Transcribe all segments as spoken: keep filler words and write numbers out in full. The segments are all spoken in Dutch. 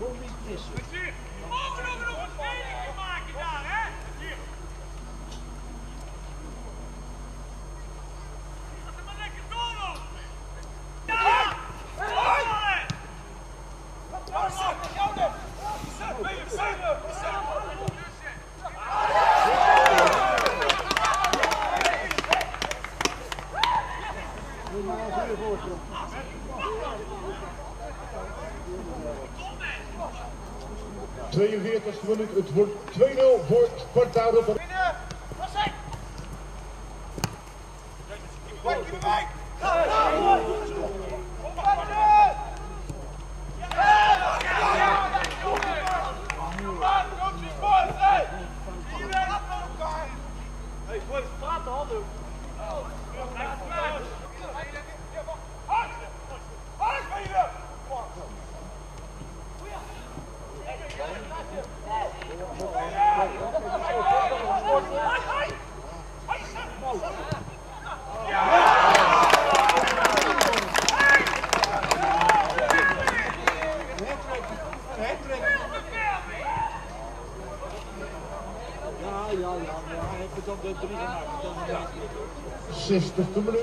zo niet missen. Mogen nog nog een training maken daar, hè? Laat hem maar lekker doorlopen. Ja! tweeënveertigste minuut, het wordt twee nul voor Sparta Rotterdam. Binnen! Was hij? Kijk je erbij! Hey, boys, praat de handen. Ja, ja, ja, ja, hij heeft het op de drie gemaakt. Dat is niet. zestigste minuut.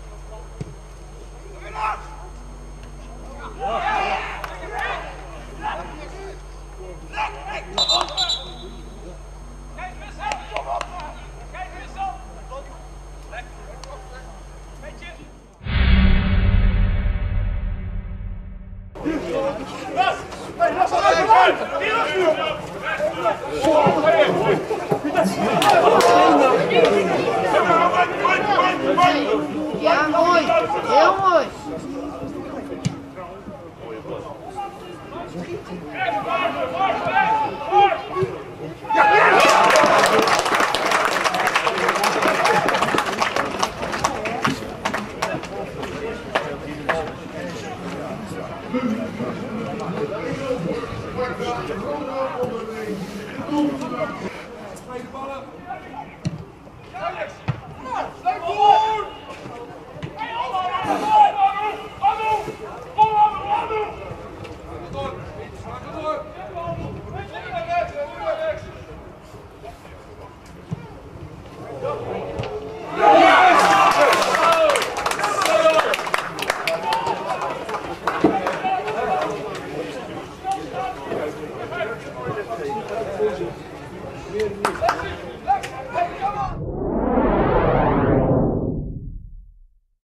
Ja, mooi. Heel mooi. Weer niet.